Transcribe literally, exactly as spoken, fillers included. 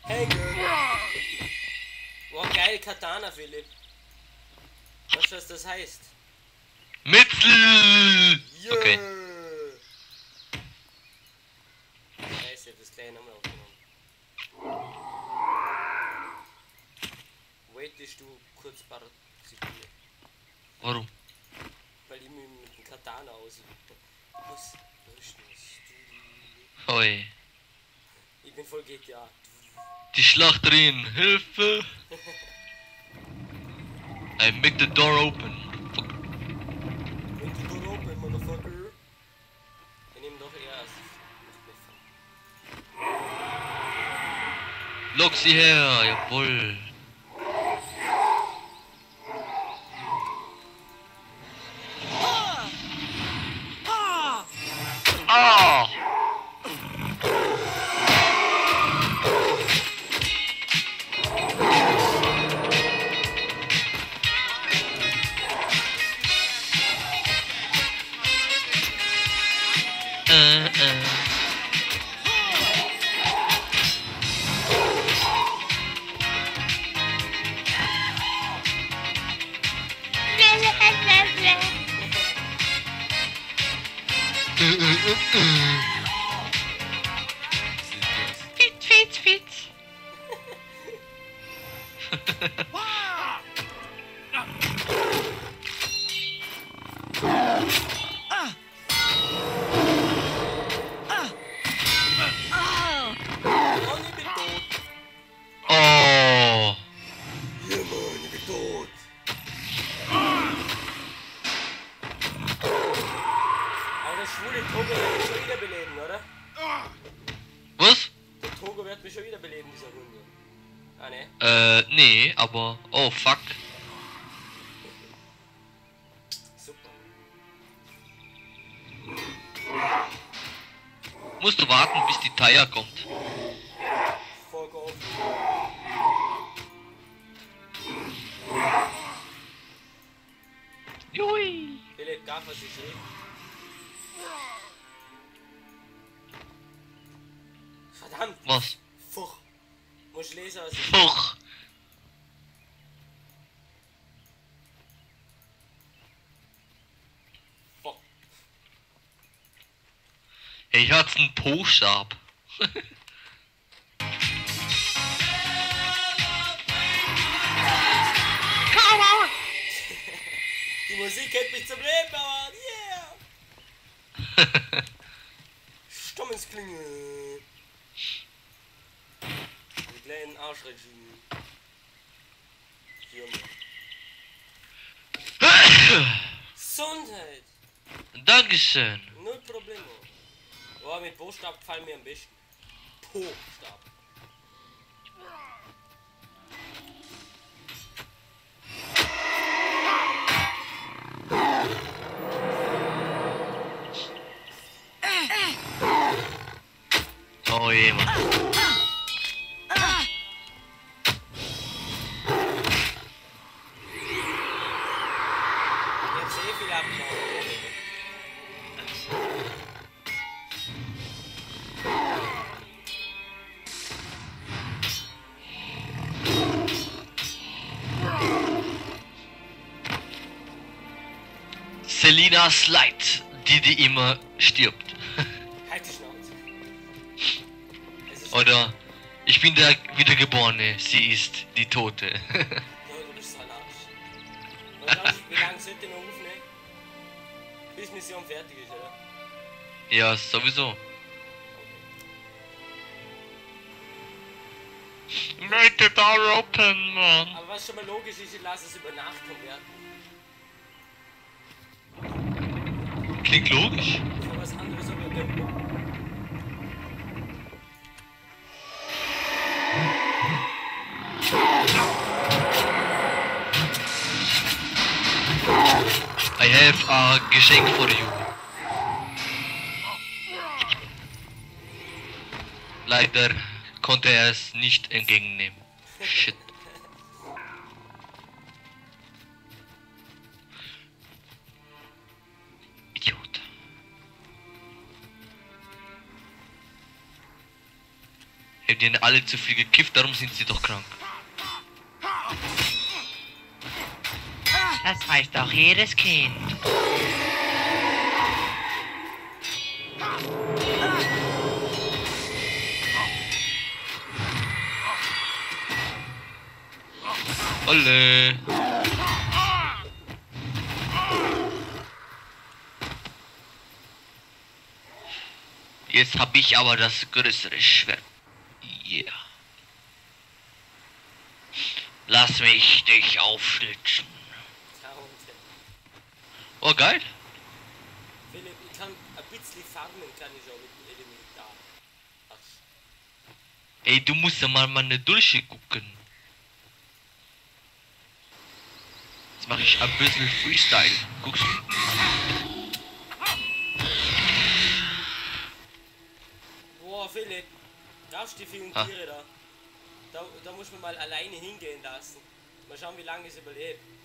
Hängen! Boah, geil, Katana, Philipp. Weißt du, was das heißt? Mitzel! Yeah. Okay. Scheiße, ich hab das gleich nochmal aufgenommen. Waitest du kurz ein paar Sekunden? Warum? Weil ich mich mit dem Katana aus. Was? Oi. Ich bin voll G T A. Die Schlachterin, Hilfe! I make the door open. Fuck. Make the door open, motherfucker. Wir nehmen doch erst. Lock sie her, jawohl. Ah! Äh, äh. Fit, fit, fit. Oh, ich bin tot. Oh. Ja, Mann, ich bin tot. Aber der schwule Togo wird mich schon wieder beleben, oder? Was? Der Togo wird mich schon wieder beleben, dieser Hunde. Ah, ne? Äh, nee, aber... Oh, fuck. Super. Musst du warten, bis die Taya kommt. Fuck off. Jui. Philipp, darf was ich sehe? Verdammt! Was? Fuch! Muss lesen, was ich Fuch. Fuck! Hey, ich hat's einen Po-Stab. Die Musik hält mich zum Leben, aber yeah! Stammensklinge! Die kleinen Arschregime. Firma. Gesundheit! Dankeschön. Null Problemo. Oh, mit Po-Stab gefallen mir am besten. Po-Stab. Oh je, Mann. Ich hab sehr viel abgenommen. Selina Slide, die die immer stirbt. Halt die Schnauze. Es ist Oder ich bin der Wiedergeborene, sie ist die Tote. Ja, du bist so ein Arsch. Und glaubst du, wie lange sollte noch aufnehmen? Bis Mission fertig ist, oder? Ja, sowieso. Make the door open, man. Aber was schon mal logisch ist, ich lasse es über Nacht konverten. Klingt logisch. Für was anderes aber Tempo. I have a Geschenk for you. Leider konnte er es nicht entgegennehmen. Shit. Idiot. Hey, Ja, die haben alle zu viel gekifft, darum sind sie doch krank. Das weiß doch jedes Kind. Olle. Jetzt habe ich aber das größere Schwert. Yeah. Lass mich dich aufschlitzen. Oh, geil. Philipp, ich kann ein bisschen farmen, kann ich auch mit dem Elementar. Ach. Ey, du musst ja mal meine Dulche gucken. Jetzt mache ich ein bisschen Freestyle. Guckst du? Boah, Philipp, darfst du die vielen Ah. Tiere da? da? Da muss man mal alleine hingehen lassen. Mal schauen, wie lange es überlebt.